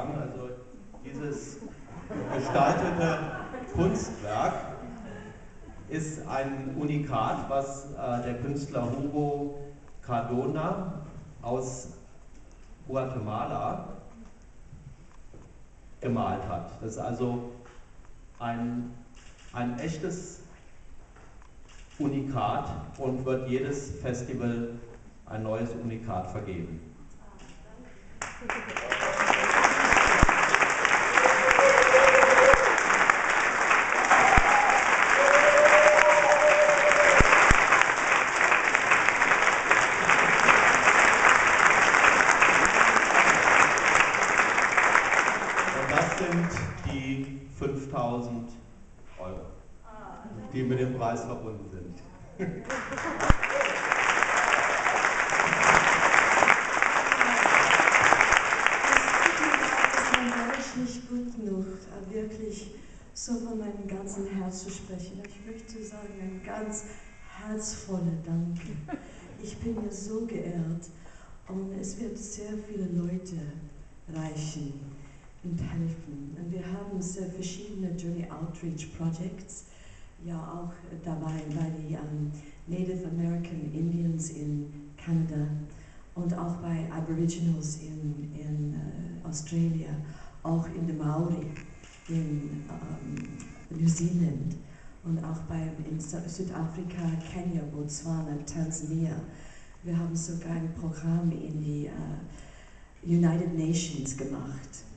sagen. Also dieses gestaltete Kunstwerk ist ein Unikat, was der Künstler Hugo Cardona aus Guatemala gemalt hat. Das ist also ein echtes Unikat und wird jedes Festival ein neues Unikat vergeben. Die 5.000 Euro, die mit dem Preis verbunden sind. Das ist nicht gut genug, wirklich so von meinem ganzen Herz zu sprechen. Ich möchte sagen, ein ganz herzvoller Danke. Ich bin ja so geehrt und es wird sehr viele Leute reichen und helfen. Und wir haben sehr verschiedene Journey Outreach Projects, ja auch dabei bei den Native American Indians in Kanada und auch bei Aboriginals in Australia, auch in der Maori in New Zealand und auch in Südafrika, Kenia, Botswana, Tansania. Wir haben sogar ein Programm in die United Nations gemacht.